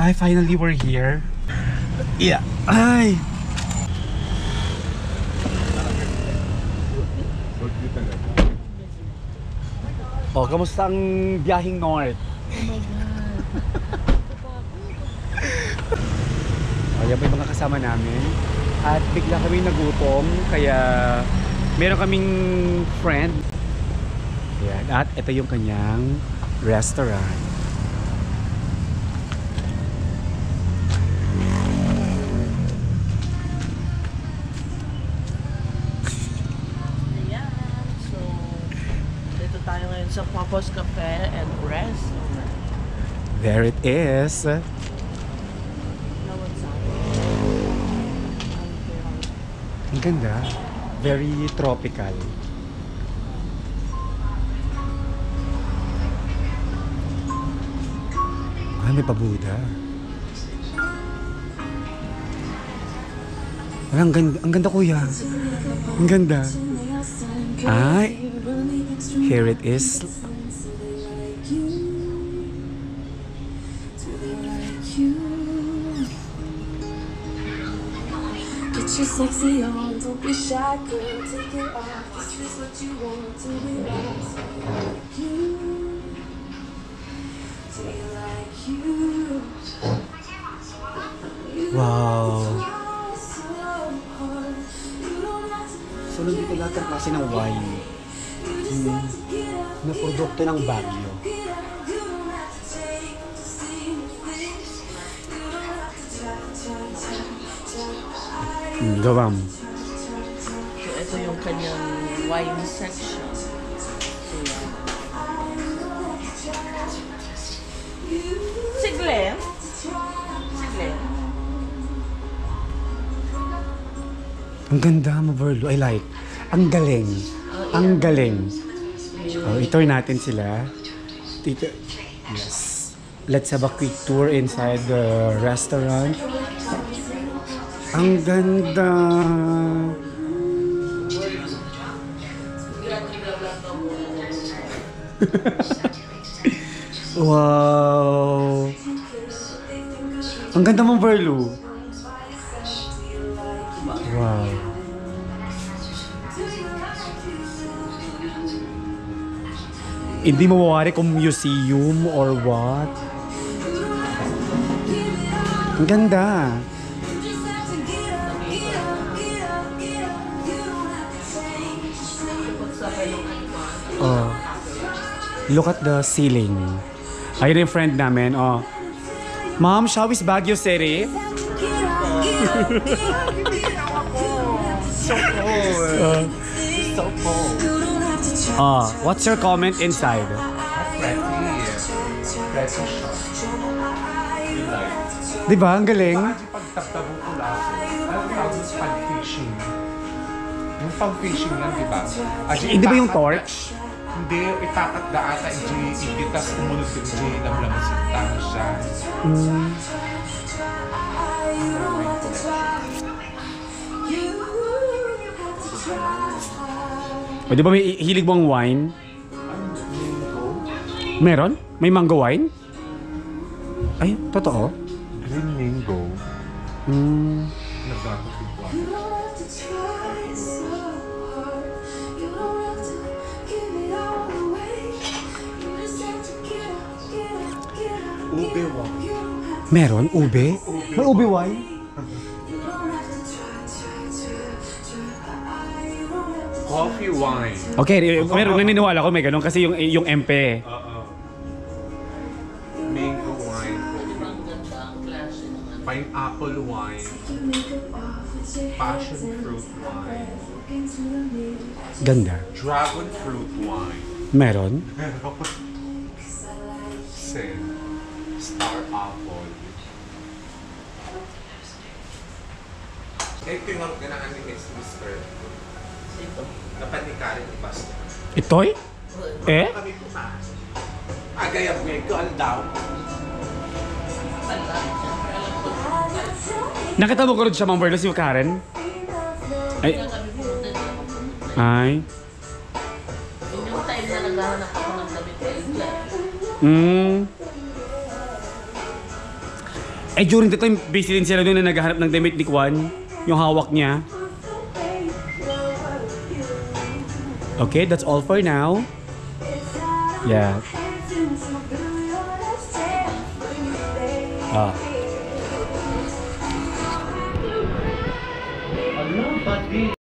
Hi, finally we're here. Yeah. Ay! Oh, kamusta ang biyaheng north? Oh my God. Oh, yan may mga kasama namin. At bigla kami nagutom, kaya meron kaming friend. Yan. At ito yung kanyang restaurant. Ayan. So, dito tayo ngayon sa POPO's Cafe and Restaurant. There it is. Ang ganda. Very tropical. Ah, may pabuda. Ah, ang ganda kuya. Ang ganda. Ay, here it is. Get your sexy on, don't be shy, girl. Take it off. This is what you want to be like you. Do you like you? Wow. So, nandito lahat ng klase ng wine. Na produkto ng Baguio. Gawam. So, ito yung kanyang wine section. So, yan. Si Glenn? Si Glenn? Ang ganda mo, Verlo. I like. Ang galing. Ang galing. Oh, itour natin sila. Dito. Yes. Let's have a quick tour inside the restaurant. Ang ganda. Wow. Ang ganda mo, Verlo. Wow. Hindi mo mawari kung museum or what. Ang ganda. Oh. Look at the ceiling. Ayun yung friend namin. Oh. Mom, shall we Baguio City? So cold. So cold. What's your comment inside? Pretty shop. Diba? Ang galing. Pagtabtabong ko lang. Ano tawag sa pag-fishing? Yung pag-fishing yan, diba? Hindi ba yung torch? Hindi, itakat da ata ibitas umunod yung J lamlam si tama siya. O di ba may hilig mong wine? Meron? May mango wine? Ay, totoo? Green mango. Nagdakot ko. Ube wine. Meron? Ube? May ube wine? Coffee wine. Okay, meron naniniwala ko may ganun kasi yung MP. Mango wine. Ang ganda ang klase naman. Pineapple wine. Passion fruit wine. Ganda. Dragon fruit wine. Meron? Sen. Star apple. Ito yung ganaan ni Mr. Ito. Napanikarin ni Pastor. Itoy? Eh? Kami kumain. Agayab ngayon ko ang daw. Nakita mo ko rin siya, Ma'am Verlo, si Karen? Ay. Ay. Yun yung time na naghahanap ako ng damit kay Glenn. Ay, during the time, busy din sila doon na naghahanap ng damit ni Kwan. Yung hawak niya. Okay, that's all for now. Yeah. Ah.